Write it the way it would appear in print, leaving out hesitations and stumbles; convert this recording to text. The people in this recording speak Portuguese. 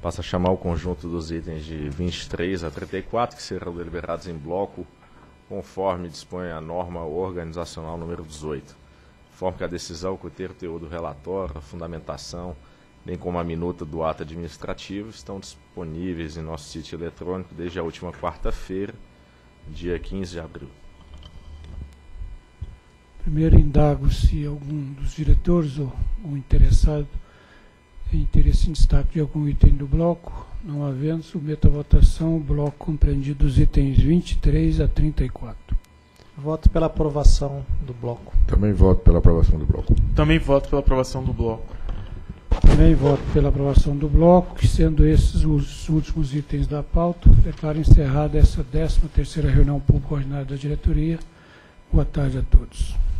Passa a chamar o conjunto dos itens de 23 a 34, que serão deliberados em bloco, conforme dispõe a norma organizacional número 18. Conforme que a decisão conter o teor do relatório, a fundamentação, bem como a minuta do ato administrativo, estão disponíveis em nosso sítio eletrônico desde a última quarta-feira, dia 15 de abril. Primeiro, indago se algum dos diretores ou interessado tem interesse em destaque de algum item do bloco. Não havendo, submeto à votação o bloco compreendido dos itens 23 a 34. Voto pela aprovação do bloco. Também voto pela aprovação do bloco. Também voto pela aprovação do bloco. Também voto pela aprovação do bloco, que sendo esses os últimos itens da pauta, declaro encerrada essa 13ª reunião pública ordinária da diretoria. Boa tarde a todos.